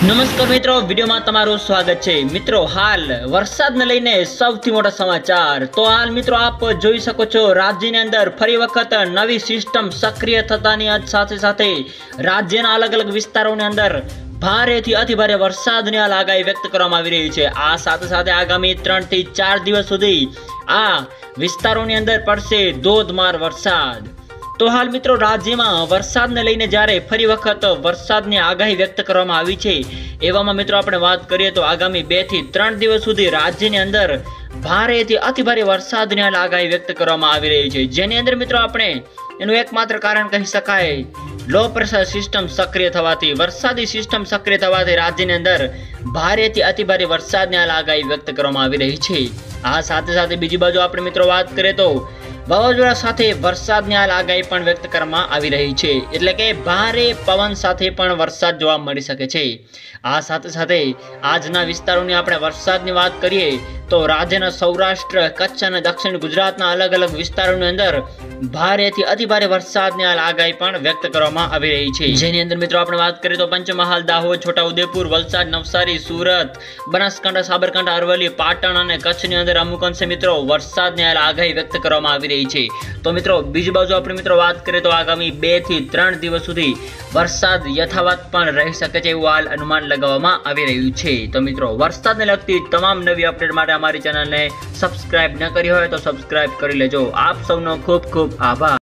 નમસ્કાર મિત્રો, વિડીયોમાં તમારું સ્વાગત છે। મિત્રો, હાલ વરસાદને લઈને સૌથી મોટા સમાચાર। તો હાલ મિત્રો આપ જોઈ શકો છો, રાજ્યની અંદર ફરી વખત નવી સિસ્ટમ સક્રિય થતાની સાથે સાથે રાજ્યના અલગ અલગ વિસ્તારોની અંદર ભારેથી અતિભારે વરસાદની આગાહી વ્યક્ત કરવામાં આવી રહી છે। આ સાથે સાથે આગામી 3 થી 4 દિવસ સુધી આ વિસ્તારોની અંદર પડશે ધોધમાર વરસાદ। तो हाल मित्रों राज्य में वरसाद ने लईने ज्यारे फरी वखत वरसादनी आगाही व्यक्त करवामां आवी छे। एवामां मित्रों आपणे वात करीए तो आगामी 2 થી 3 દિવસ સુધી राज्यनी अंदर भारेथी अतिभारे वरसादनी आगाही व्यक्त करवामां आवी रही छे, जेनी अंदर मित्रों आपणे एनुं एकमात्र कारण कही शकाय लो प्रेशर सिस्टम सक्रिय थवाथी, वरसादी सिस्टम सक्रिय थवाथी राज्यनी अंदर भारेथी अतिभारे वरसादनी आगाही व्यक्त करवामां आवी रही छे। आ साथे साथे बीजी बाजु आपणे मित्रों वात करीए तो वावाजोड़ा साथे वरसादनी आगाही पण व्यक्त करवामां आवी रही छे, एटले के भारे पवन साथे पण वरसाद जोवा मळी शके छे। आ साथे साथे आजना विस्तारोनी आपणे वरसादनी वात करीए तो राज्यना सौराष्ट्र, कच्छ अने दक्षिण गुजरातना अलग अलग विस्तारोनी अंदर भारेथी अतिभारे वरसादनी आगाही पण व्यक्त करवामां आवी रही छे, जेनी अंदर मित्रों आपणे वात करीए तो पंचमहाल, दाहोद, छोटाउदेपुर, वलसाड, नवसारी, सूरत, बनासकांठा, साबरकांठा, अरवली, पाटण अने कच्छनी अंदर अमुक अंशे मित्रों वरसादनी आगाही व्यक्त करवामां आवी रही छे। तो मित्रों बीजी बाजु आपणे मित्रों वात करीए तो आगामी 2 થી 3 દિવસ સુધી वरसाद यथावत पण रही शके छे एवुं हाल अनुमान लगाववामां आवी रह्युं छे। तो मित्रों वरसादने लगती तमाम नवी अपडेट माटे अमारी चेनलने सब्सक्राइब न करी होय तो सब्सक्राइब करी लेजो। आप सौनो खूब खूब आभार।